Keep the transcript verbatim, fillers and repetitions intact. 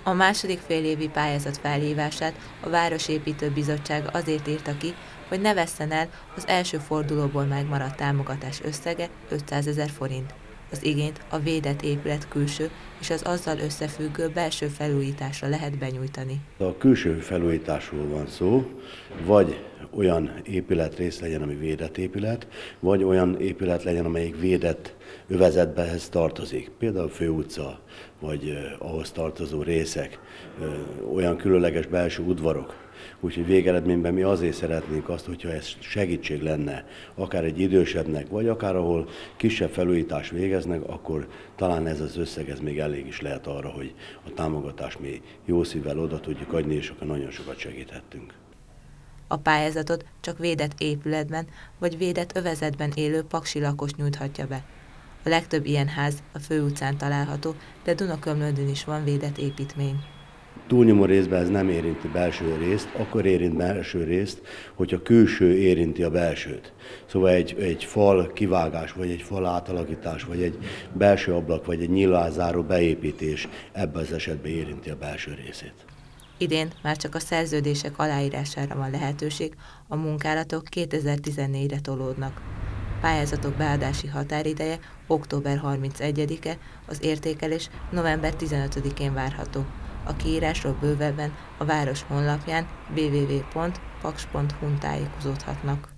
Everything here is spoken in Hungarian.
A második félévi pályázat felhívását a Városépítő Bizottság azért írta ki, hogy ne vesszen el az első fordulóból megmaradt támogatás összege ötszázezer forint. Az igényt a védett épület külső és az azzal összefüggő belső felújításra lehet benyújtani. A külső felújításról van szó, vagy olyan épületrész legyen, ami védett épület, vagy olyan épület legyen, amelyik védett övezetbehez tartozik. Például főutca, vagy eh, ahhoz tartozó részek, eh, olyan különleges belső udvarok. Úgyhogy végeredményben mi azért szeretnénk azt, hogyha ez segítség lenne, akár egy idősebbnek, vagy akár ahol kisebb felújítást végeznek, akkor talán ez az összeg ez még elég is lehet arra, hogy a támogatást mi jó szívvel oda tudjuk adni, és akkor nagyon sokat segíthettünk. A pályázatot csak védett épületben vagy védett övezetben élő paksi lakos nyújthatja be. A legtöbb ilyen ház a főutcán található, de Dunakömlődön is van védett építmény. Túlnyomó részben ez nem érinti belső részt, akkor érint belső részt, hogyha külső érinti a belsőt. Szóval egy, egy fal kivágás, vagy egy fal átalakítás, vagy egy belső ablak, vagy egy nyílászáró beépítés ebben az esetben érinti a belső részét. Idén már csak a szerződések aláírására van lehetőség, a munkálatok kétezer-tizennégyre tolódnak. Pályázatok beadási határideje október harmincegyedike, az értékelés november tizenötödikén várható. A kiírásról bővebben a város honlapján double-u double-u double-u pont paks pont hu-n tájékozódhatnak.